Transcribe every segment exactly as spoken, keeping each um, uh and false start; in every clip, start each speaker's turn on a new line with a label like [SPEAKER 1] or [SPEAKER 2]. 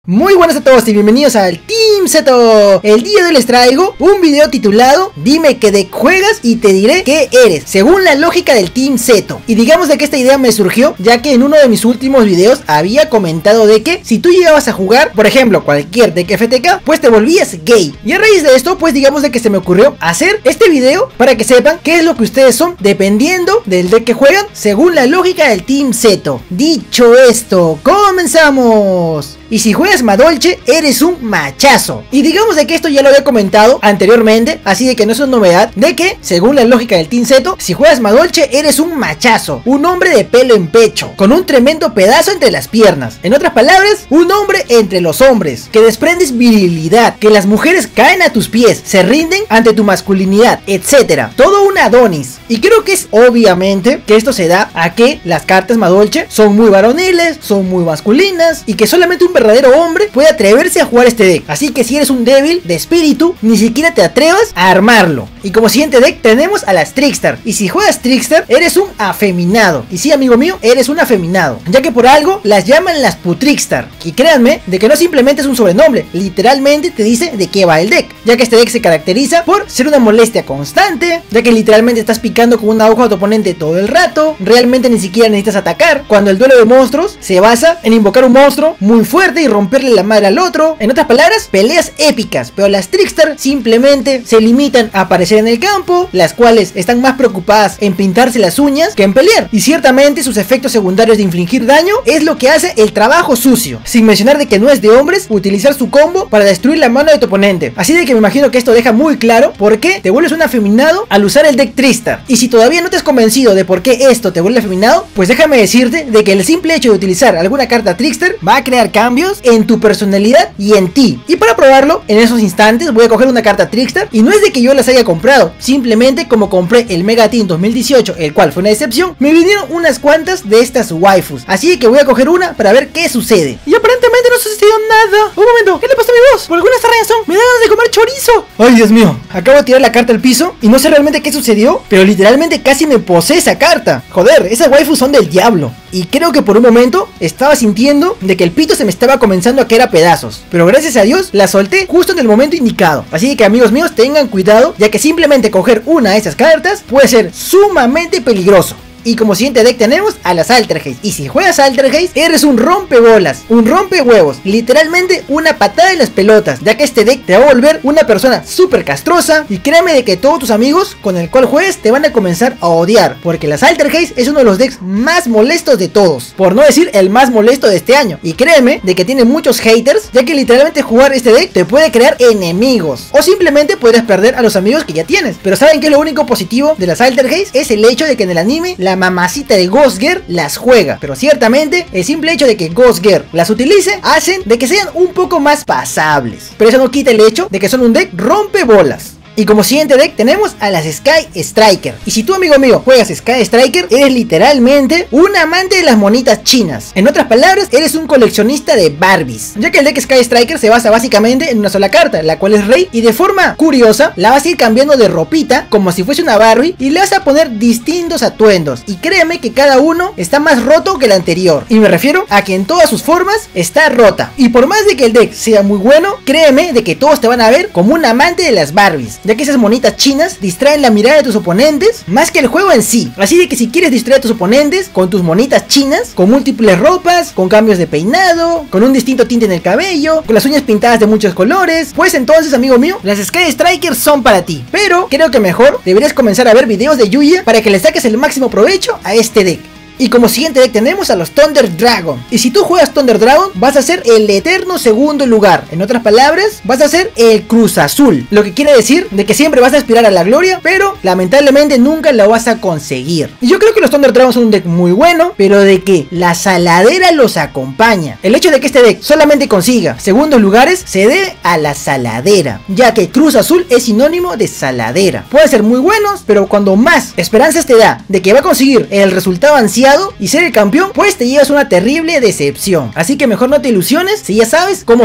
[SPEAKER 1] Muy buenas a todos y bienvenidos al Team Zeto. El día de hoy les traigo un video titulado Dime qué deck juegas y te diré qué eres, según la lógica del Team Zeto. Y digamos de que esta idea me surgió ya que en uno de mis últimos videos había comentado de que si tú llegabas a jugar, por ejemplo, cualquier deck F T K, pues te volvías gay. Y a raíz de esto, pues digamos de que se me ocurrió hacer este video para que sepan qué es lo que ustedes son dependiendo del deck que juegan, según la lógica del Team Zeto. Dicho esto, comenzamos. Y si juegas Madolche, eres un machazo. Y digamos de que esto ya lo había comentado anteriormente, así de que no es una novedad, de que, según la lógica del Team Zeto, si juegas Madolche, eres un machazo, un hombre de pelo en pecho, con un tremendo pedazo entre las piernas. En otras palabras, un hombre entre los hombres, que desprendes virilidad, que las mujeres caen a tus pies, se rinden ante tu masculinidad, etcétera. Todo un Adonis. Y creo que es obviamente que esto se da a que las cartas Madolche son muy varoniles, son muy masculinas, y que solamente un verdadero hombre puede atreverse a jugar este deck. Así que si eres un débil de espíritu, ni siquiera te atrevas a armarlo. Y como siguiente deck tenemos a las Trickstar. Y si juegas Trickstar, eres un afeminado. Y sí, amigo mío, eres un afeminado, ya que por algo las llaman las Putrickstar. Y créanme de que no simplemente es un sobrenombre, literalmente te dice de qué va el deck, ya que este deck se caracteriza por ser una molestia constante, ya que literalmente estás picando con una aguja a tu oponente todo el rato. Realmente ni siquiera necesitas atacar, cuando el duelo de monstruos se basa en invocar un monstruo muy fuerte y romperle la madre al otro. En otras palabras, peleas épicas. Pero las Trickstar simplemente se limitan a aparecer en el campo, las cuales están más preocupadas en pintarse las uñas que en pelear. Y ciertamente sus efectos secundarios de infligir daño es lo que hace el trabajo sucio, sin mencionar de que no es de hombres utilizar su combo para destruir la mano de tu oponente. Así de que me imagino que esto deja muy claro por qué te vuelves un afeminado al usar el deck Trickstar. Y si todavía no te has convencido de por qué esto te vuelve afeminado, pues déjame decirte de que el simple hecho de utilizar alguna carta Trickstar va a crear cambios en tu personalidad y en ti. Y para probarlo, en esos instantes voy a coger una carta Trickstar. Y no es de que yo las haya comprado, simplemente como compré el Mega Team dos mil dieciocho, el cual fue una decepción, me vinieron unas cuantas de estas waifus. Así que voy a coger una para ver qué sucede. Y aparentemente no sucedió nada. Un momento, ¿qué le pasó a mi voz? Por alguna razón me da ganas de comer chorizo. Ay, Dios mío, acabo de tirar la carta al piso y no sé realmente qué sucedió, pero literalmente casi me posee esa carta. Joder, esas waifus son del diablo. Y creo que por un momento estaba sintiendo de que el pito se me estaba comenzando a caer a pedazos, pero gracias a Dios la solté justo en el momento indicado. Así que, amigos míos, tengan cuidado, ya que simplemente coger una de esas cartas puede ser sumamente peligroso. Y como siguiente deck tenemos a las Altergeist. Y si juegas Altergeist, eres un rompebolas, un rompehuevos, literalmente una patada en las pelotas, ya que este deck te va a volver una persona súper castrosa. Y créeme de que todos tus amigos con el cual juegues te van a comenzar a odiar, porque las Altergeist es uno de los decks más molestos de todos, por no decir el más molesto de este año. Y créeme de que tiene muchos haters, ya que literalmente jugar este deck te puede crear enemigos, o simplemente puedes perder a los amigos que ya tienes. Pero ¿saben qué es lo único positivo de las Altergeist? Es el hecho de que en el anime la mamacita de Ghost Girl las juega, pero ciertamente el simple hecho de que Ghost Girl las utilice hacen de que sean un poco más pasables, pero eso no quita el hecho de que son un deck rompebolas. Y como siguiente deck tenemos a las Sky Striker. Y si tú, amigo mío, juegas Sky Striker, eres literalmente un amante de las monitas chinas. En otras palabras, eres un coleccionista de Barbies, ya que el deck Sky Striker se basa básicamente en una sola carta, la cual es Rey, y de forma curiosa la vas a ir cambiando de ropita como si fuese una Barbie y le vas a poner distintos atuendos. Y créeme que cada uno está más roto que el anterior, y me refiero a que en todas sus formas está rota. Y por más de que el deck sea muy bueno, créeme de que todos te van a ver como un amante de las Barbies, ya que esas monitas chinas distraen la mirada de tus oponentes más que el juego en sí. Así de que si quieres distraer a tus oponentes con tus monitas chinas, con múltiples ropas, con cambios de peinado, con un distinto tinte en el cabello, con las uñas pintadas de muchos colores, pues entonces, amigo mío, las Sky Strikers son para ti. Pero creo que mejor deberías comenzar a ver videos de Yuya para que le saques el máximo provecho a este deck. Y como siguiente deck tenemos a los Thunder Dragon. Y si tú juegas Thunder Dragon, vas a ser el eterno segundo lugar. En otras palabras, vas a ser el Cruz Azul, lo que quiere decir de que siempre vas a aspirar a la gloria, pero lamentablemente nunca la vas a conseguir. Y yo creo que los Thunder Dragon son un deck muy bueno, pero de que la saladera los acompaña. El hecho de que este deck solamente consiga segundos lugares se debe a la saladera, ya que Cruz Azul es sinónimo de saladera. Pueden ser muy buenos, pero cuando más esperanzas te da de que va a conseguir el resultado ansiado y ser el campeón, pues te llevas una terrible decepción. Así que mejor no te ilusiones si ya sabes cómo son.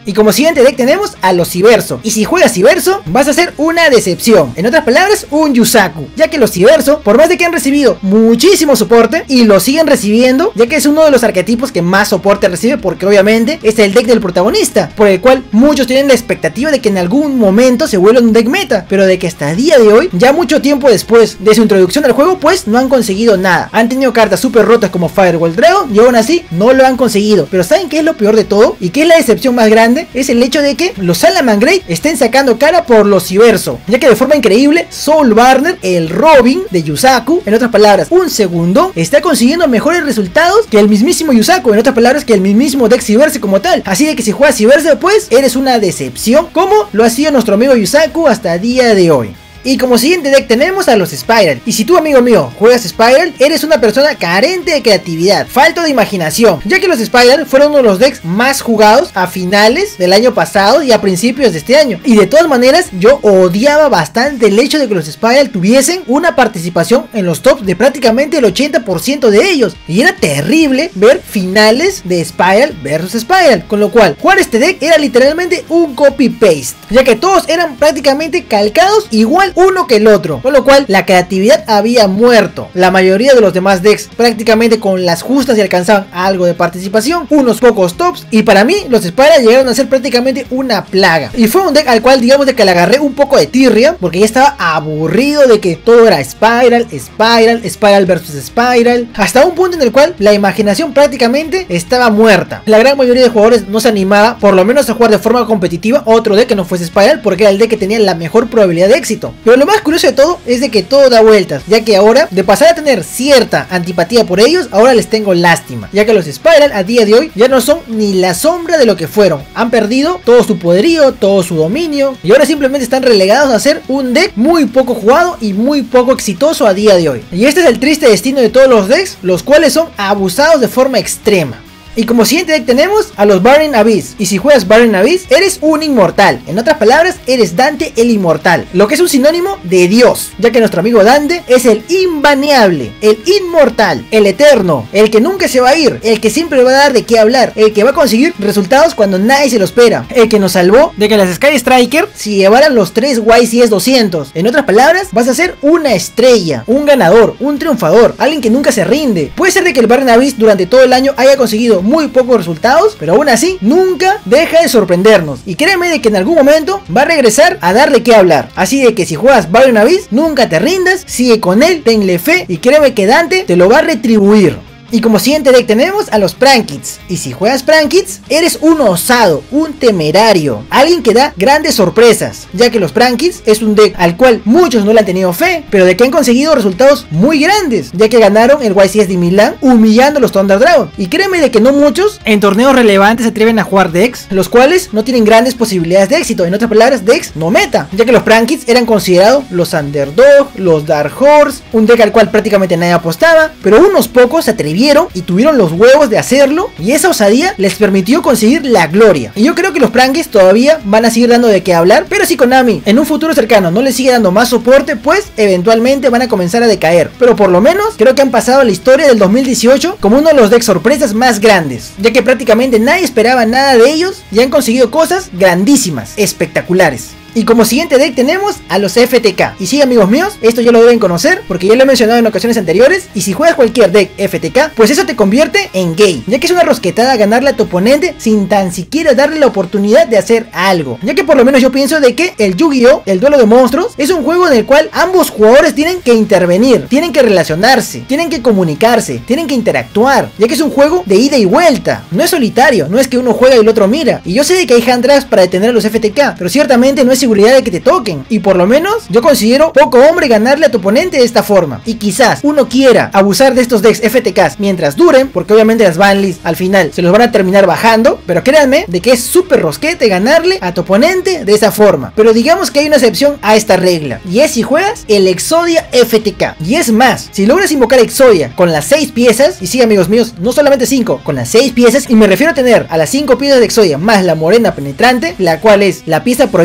[SPEAKER 1] Y como siguiente deck tenemos a los Cyberso. Y si juegas Cyberso, vas a ser una decepción. En otras palabras, un Yusaku. Ya que los Cyberso, por más de que han recibido muchísimo soporte, y lo siguen recibiendo, ya que es uno de los arquetipos que más soporte recibe, porque obviamente es el deck del protagonista, por el cual muchos tienen la expectativa de que en algún momento se vuelva un deck meta, pero de que hasta el día de hoy, ya mucho tiempo después de su introducción al juego, pues no han conseguido nada. Han tenido cartas súper rotas como Firewall Dragon y aún así no lo han conseguido. Pero ¿saben qué es lo peor de todo? Y qué es la decepción más grande, es el hecho de que los Salamangreat estén sacando cara por los Cyberso, ya que de forma increíble Soul Burner, el Robin de Yusaku, en otras palabras un segundo, está consiguiendo mejores resultados que el mismísimo Yusaku, en otras palabras que el mismísimo deck Cyberse como tal. Así de que si juegas Cyberse, pues eres una decepción, como lo ha sido nuestro amigo Yusaku hasta el día de hoy. Y como siguiente deck tenemos a los Spiral. Y si tú, amigo mío, juegas Spiral, eres una persona carente de creatividad, falto de imaginación, ya que los Spiral fueron uno de los decks más jugados a finales del año pasado y a principios de este año. Y de todas maneras, yo odiaba bastante el hecho de que los Spiral tuviesen una participación en los tops de prácticamente el ochenta por ciento de ellos. Y era terrible ver finales de Spiral versus Spiral, con lo cual jugar este deck era literalmente un copy-paste, ya que todos eran prácticamente calcados igual uno que el otro, con lo cual la creatividad había muerto. La mayoría de los demás decks prácticamente con las justas y alcanzaban algo de participación, unos pocos tops, y para mí los Spiral llegaron a ser prácticamente una plaga. Y fue un deck al cual digamos de que le agarré un poco de tirria, porque ya estaba aburrido de que todo era Spiral, Spiral, Spiral versus Spiral, hasta un punto en el cual la imaginación prácticamente estaba muerta. La gran mayoría de jugadores no se animaba por lo menos a jugar de forma competitiva otro deck que no fuese Spiral, porque era el deck que tenía la mejor probabilidad de éxito. Pero lo más curioso de todo es de que todo da vueltas, ya que ahora, de pasar a tener cierta antipatía por ellos, ahora les tengo lástima, ya que los Spiral a día de hoy ya no son ni la sombra de lo que fueron. Han perdido todo su poderío, todo su dominio, y ahora simplemente están relegados a ser un deck muy poco jugado y muy poco exitoso a día de hoy. Y este es el triste destino de todos los decks, los cuales son abusados de forma extrema. Y como siguiente deck tenemos a los Burning Abyss. Y si juegas Burning Abyss, eres un inmortal. En otras palabras, eres Dante el inmortal, lo que es un sinónimo de Dios, ya que nuestro amigo Dante es el invaneable, el inmortal, el eterno, el que nunca se va a ir, el que siempre va a dar de qué hablar, el que va a conseguir resultados cuando nadie se lo espera, el que nos salvó de que las Sky Striker se llevaran los tres Y C S doscientos. En otras palabras, vas a ser una estrella, un ganador, un triunfador, alguien que nunca se rinde. Puede ser de que el Burning Abyss durante todo el año haya conseguido muy pocos resultados, pero aún así nunca deja de sorprendernos, y créeme de que en algún momento va a regresar a darle que hablar. Así de que si juegas Burning Abyss, nunca te rindas, sigue con él, tenle fe, y créeme que Dante te lo va a retribuir. Y como siguiente deck tenemos a los Prankits. Y si juegas Prankits, eres un osado, un temerario, alguien que da grandes sorpresas, ya que los Prankits es un deck al cual muchos no le han tenido fe, pero de que han conseguido resultados muy grandes, ya que ganaron el Y C S de Milán humillando a los Thunder Dragon. Y créeme de que no muchos en torneos relevantes se atreven a jugar decks los cuales no tienen grandes posibilidades de éxito. En otras palabras, decks no meta, ya que los Prankits eran considerados los Underdog, los Dark Horse, un deck al cual prácticamente nadie apostaba, pero unos pocos se atrevieron y tuvieron los huevos de hacerlo, y esa osadía les permitió conseguir la gloria. Y yo creo que los Prankits todavía van a seguir dando de qué hablar, pero si Konami en un futuro cercano no les sigue dando más soporte, pues eventualmente van a comenzar a decaer. Pero por lo menos creo que han pasado a la historia del dos mil dieciocho como uno de los decks sorpresas más grandes, ya que prácticamente nadie esperaba nada de ellos y han conseguido cosas grandísimas, espectaculares. Y como siguiente deck tenemos a los F T K. Y sí, amigos míos, esto ya lo deben conocer porque ya lo he mencionado en ocasiones anteriores. Y si juegas cualquier deck F T K, pues eso te convierte en gay, ya que es una rosquetada ganarle a tu oponente sin tan siquiera darle la oportunidad de hacer algo. Ya que por lo menos yo pienso de que el Yu-Gi-Oh, el duelo de monstruos, es un juego en el cual ambos jugadores tienen que intervenir, tienen que relacionarse, tienen que comunicarse, tienen que interactuar, ya que es un juego de ida y vuelta. No es solitario, no es que uno juega y el otro mira. Y yo sé de que hay hand traps para detener a los F T K, pero ciertamente no es seguridad de que te toquen, y por lo menos yo considero poco hombre ganarle a tu oponente de esta forma. Y quizás uno quiera abusar de estos decks F T Ks mientras duren, porque obviamente las banlists al final se los van a terminar bajando, pero créanme de que es súper rosquete ganarle a tu oponente de esa forma. Pero digamos que hay una excepción a esta regla, y es si juegas el Exodia F T K. Y es más, si logras invocar Exodia con las seis piezas, y sí, amigos míos, no solamente cinco, con las seis piezas, y me refiero a tener a las cinco piezas de Exodia más la morena penetrante, la cual es la pieza prohibida,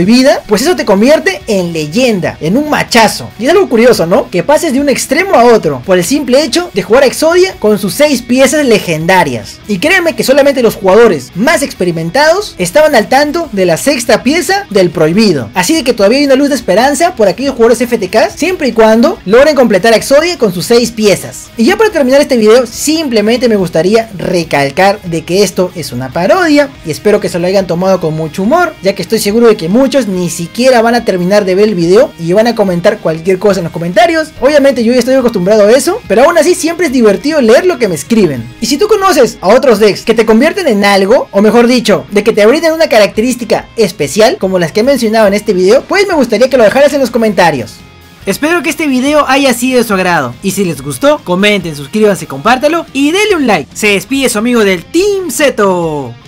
[SPEAKER 1] pues eso te convierte en leyenda, en un machazo. Y es algo curioso, ¿no? Que pases de un extremo a otro por el simple hecho de jugar a Exodia con sus seis piezas legendarias. Y créanme que solamente los jugadores más experimentados estaban al tanto de la sexta pieza del prohibido. Así de que todavía hay una luz de esperanza por aquellos jugadores F T K, siempre y cuando logren completar a Exodia con sus seis piezas. Y ya para terminar este video, simplemente me gustaría recalcar de que esto es una parodia y espero que se lo hayan tomado con mucho humor, ya que estoy seguro de que muchos ni siquiera van a terminar de ver el video y van a comentar cualquier cosa en los comentarios. Obviamente yo ya estoy acostumbrado a eso, pero aún así siempre es divertido leer lo que me escriben. Y si tú conoces a otros decks que te convierten en algo, o mejor dicho, de que te brindan una característica especial como las que he mencionado en este video, pues me gustaría que lo dejaras en los comentarios. Espero que este video haya sido de su agrado, y si les gustó, comenten, suscríbanse, compártelo y denle un like. Se despide su amigo del Team Zeto.